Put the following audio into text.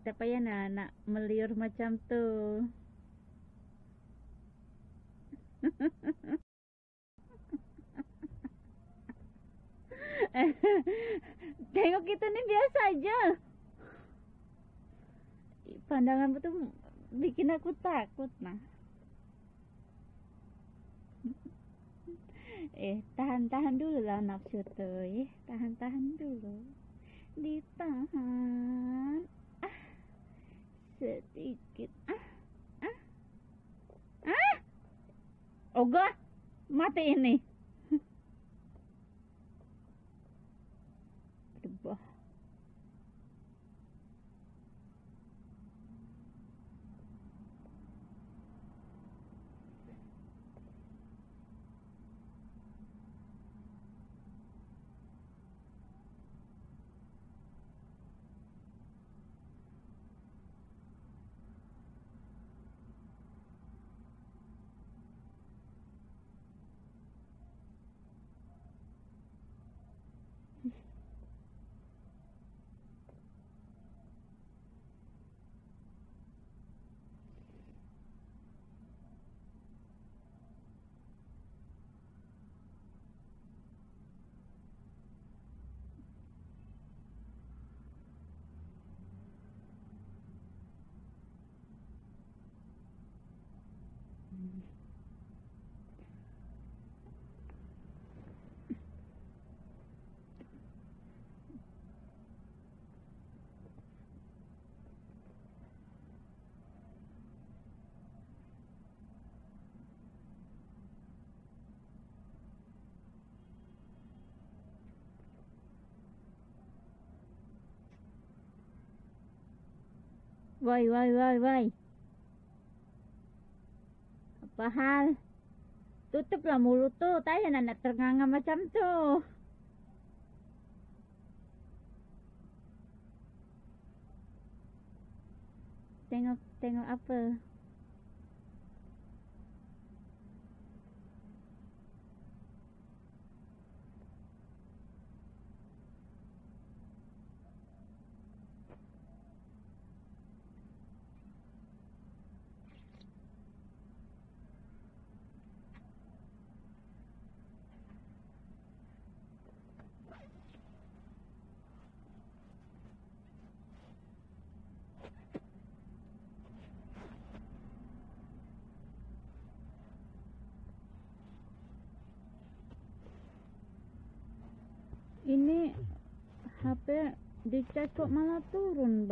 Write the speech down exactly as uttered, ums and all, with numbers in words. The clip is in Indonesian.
Tapi ya nak meliur macam tuh. Tengok kita nih biasa aja. Pandangan tuh bikin aku takut nah. Eh, tahan-tahan dulu lah nafsu tuh, eh, tahan-tahan dulu. Ditahan. Ah, sedikit. Ah, ah, ah. Oga, mati ini. Debah. Woi, woi, woi, woi. Apa hal? Tutuplah mulut tuh, tanya anak ternganga macam tuh. Tengok, tengok apa? Ini H P dicas kok malah turun, Bang.